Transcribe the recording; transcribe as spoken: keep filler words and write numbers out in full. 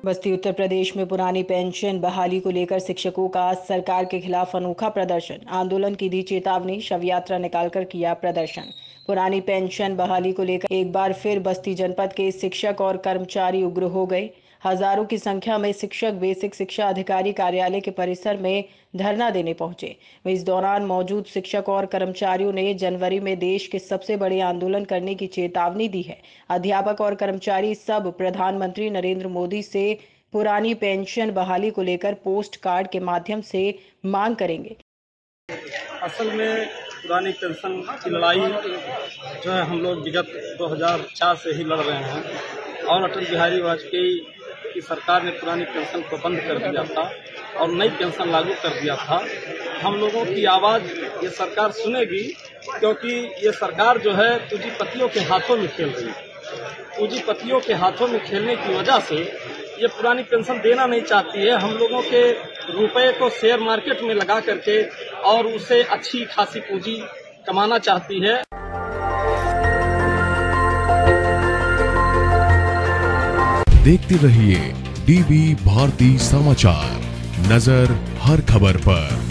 बस्ती उत्तर प्रदेश में पुरानी पेंशन बहाली को लेकर शिक्षकों का सरकार के खिलाफ अनोखा प्रदर्शन। आंदोलन की दी चेतावनी, शव यात्रा निकालकर किया प्रदर्शन। पुरानी पेंशन बहाली को लेकर एक बार फिर बस्ती जनपद के शिक्षक और कर्मचारी उग्र हो गए। हजारों की संख्या में शिक्षक बेसिक शिक्षा अधिकारी कार्यालय के परिसर में धरना देने पहुंचे। इस दौरान मौजूद शिक्षक और कर्मचारियों ने जनवरी में देश के सबसे बड़े आंदोलन करने की चेतावनी दी है। अध्यापक और कर्मचारी सब प्रधानमंत्री नरेंद्र मोदी से पुरानी पेंशन बहाली को लेकर पोस्ट कार्ड के माध्यम से मांग करेंगे। असल में पुरानी पेंशन की लड़ाई जो है हम लोग विगत दो हज़ार चार से ही लड़ रहे हैं और अटल बिहारी वाजपेयी की सरकार ने पुरानी पेंशन को बंद कर दिया था और नई पेंशन लागू कर दिया था। हम लोगों की आवाज़ ये सरकार सुनेगी, क्योंकि ये सरकार जो है पूंजीपतियों के हाथों में खेल रही है। पूंजीपतियों के हाथों में खेलने की वजह से ये पुरानी पेंशन देना नहीं चाहती है। हम लोगों के रुपए को शेयर मार्केट में लगा करके और उससे अच्छी खासी पूंजी कमाना चाहती है। देखते रहिए डीवी भारती समाचार, नजर हर खबर पर।